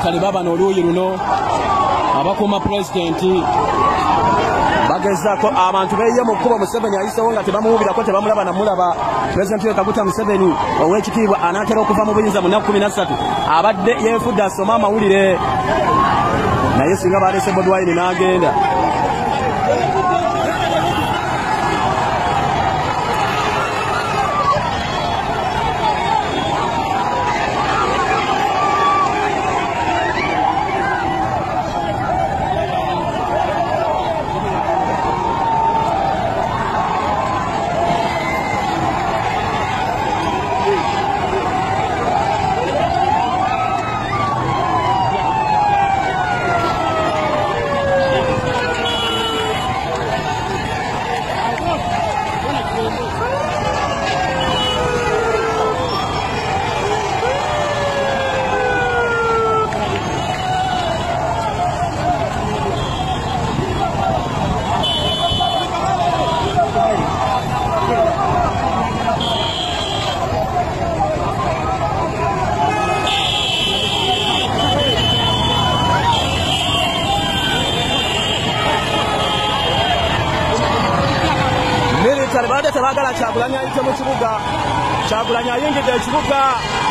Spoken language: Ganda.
military baba n'oluuyi luno abakuuma pulezidenti bagezaako abantu beeye mu kkubo Museveni ayisewo nga tebamuwubirako tebamulaba namulaba. Pulezidenti Kaguta Museveni ow'ekitiibwa anaatera okuva mu buyinza mu nnaku 13 abadde yeefudde asoma amawulire naye singa baleese Bobi Wine n'agenda. Baada tebagala Kyagulanyi ayite mu kibuga. Kyagulanyi ayingidde ekibuga